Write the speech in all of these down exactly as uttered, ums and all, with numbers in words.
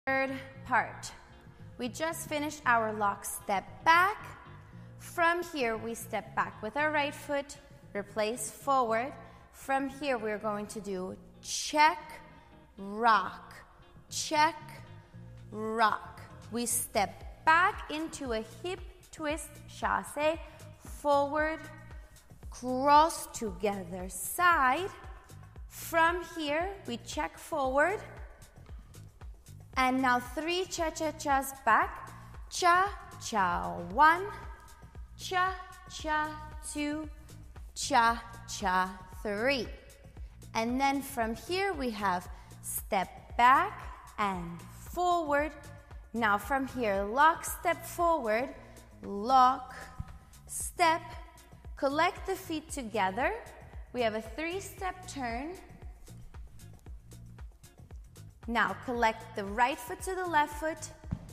Third part. We just finished our lock step back. From here, we step back with our right foot, replace forward. From here, we're going to do check, rock, check, rock. We step back into a hip twist, chassé, forward, cross together, side. From here, we check forward. And now three cha-cha-chas back. Cha-cha, one. Cha-cha, two. Cha-cha, three. And then from here, we have step back and forward. Now from here, lock, step forward, lock, step, collect the feet together. We have a three-step turn. Now collect the right foot to the left foot,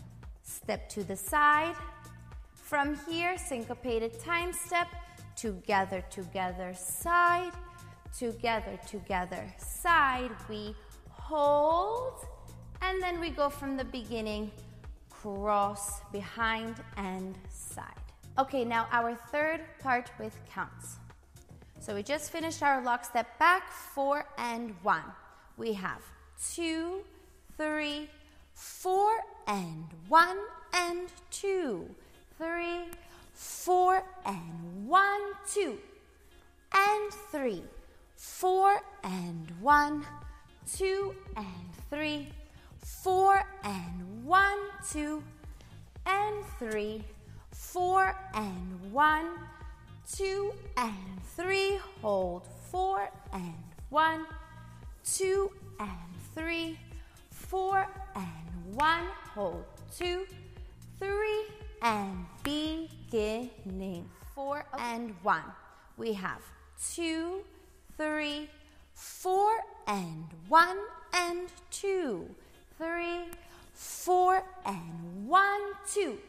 step to the side. From here, syncopated time step, together, together, side, together, together, side. We hold, and then we go from the beginning, cross, behind, and side. Okay, now our third part with counts. So we just finished our lock step back, four and one. We have two, three, four, and one, and two, three, four, and one, two, and three, four, and one, two, and three, four, and one, two, and three, four, and one, two, and three, hold, four, and one, two, and three, four, and one, hold, two, three, and beginning, four, and one. We have two, three, four, and one, and two, three, four, and one, two,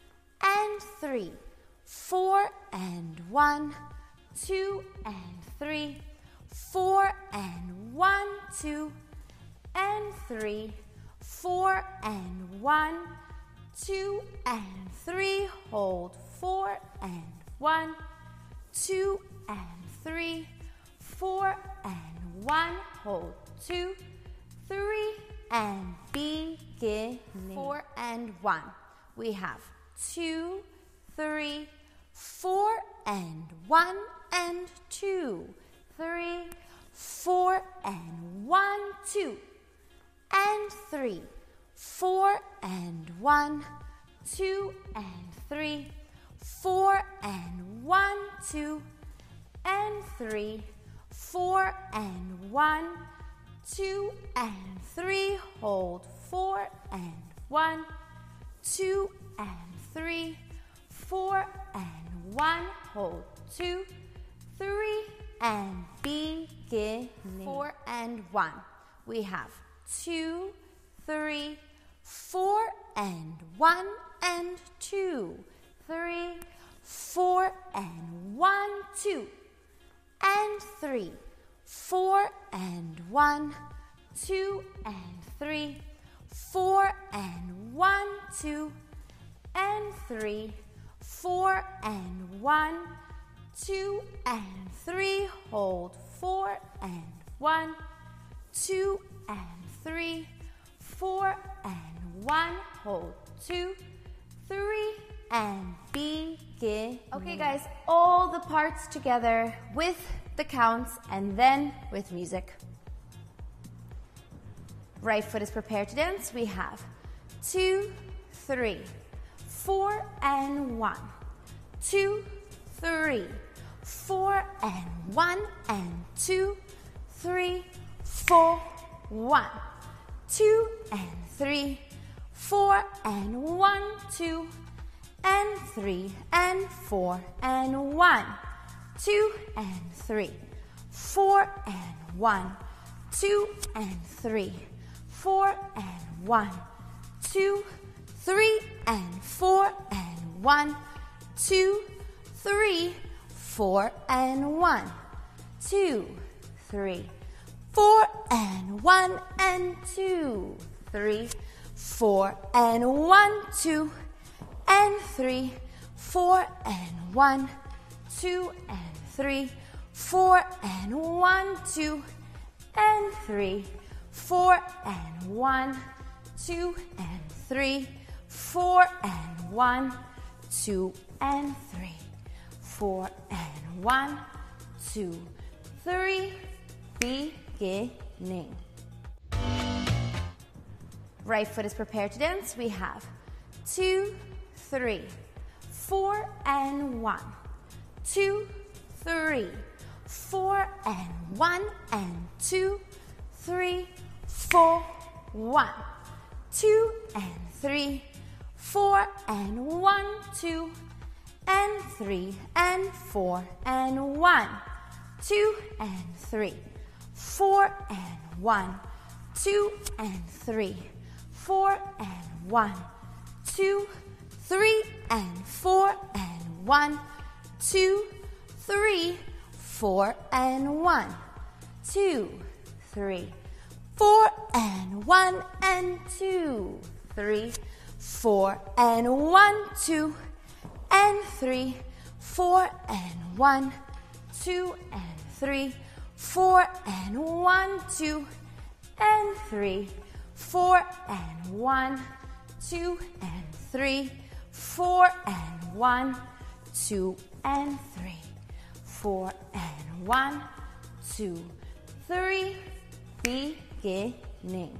and three, four, and one, two, and three, four, and one, two, and three, four, and one, two, and three, hold, four, and one, two, and three, four, and one, hold, two, three, and beginning, four, and one. We have two, three, four, and one, and two, three, four, and one, two, and three, four, and one, two, and three, four, and one, two, and three, four, and one, two, and three, hold, four, and one, two, and three, four, and one, hold, two, three, and beginning, four, and one. We have two, three, four, and one, and two, three, four, and one, two, and three, four, and one, two, and three, four, and one, two, and three, four, and one, two, and three, hold, four, and one, two, and three, four, and one, hold, two, three, and begin. Okay guys, all the parts together with the counts and then with music. Right foot is prepared to dance. We have two, three, four, and one, two, three, four, and one, and two, three, four, one, two, and three, four, and one, two, and three, and four, and one, two, and three, four, and one, two, and three, four, and one, two, three, and four, and one, two, three, four, and one, two, three, four, and one, and two, three, four, and one, two, and three, four, and one, two, and three, four, and one, two, and three, four, and one, two, and three, four, and one, two, and three, four, and one, two, three, beginning. Right foot is prepared to dance. We have two, three, four, and one, two, three, four, and one, and two, three, four, one, two, and three, four, and one, two, and three, and four, and one, two, and three, four, and one, two, and three, four, and one, two, three, and four, and one, two, three, four, and one, two, three, four, and one, and two, three, four, and one, two, and three, four, and one, two, and three, four, and one, two, and three, four, and one, two, and three, four, and one, two, and three, four, and one, two, three, beginning.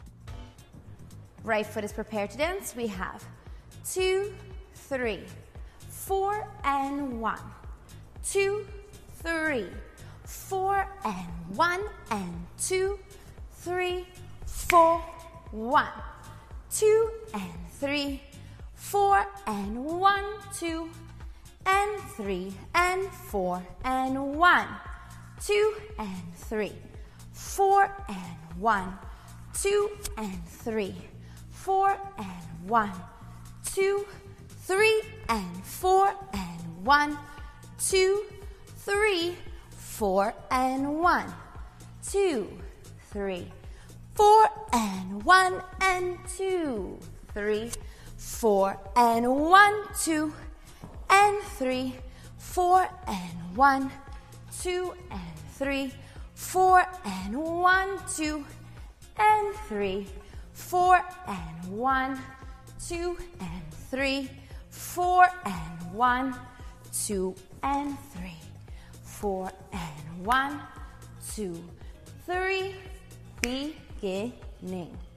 Right foot is prepared to dance. We have two, three, four, and one, two, three, four, and one, and two, three, four, one, two, and three, four, and one, two, and three, and four, and one, two, and three, four, and one, two, and three, four, and one, two, three, and four, and one, two, three, four, and one, two, three, four, and one, and two, three, four, and one, two, and three, four, and one, two, and three, four, and one, two, and three, four, and one, two, and three, four, and one, two, and three, four, and one, two, three, beginning.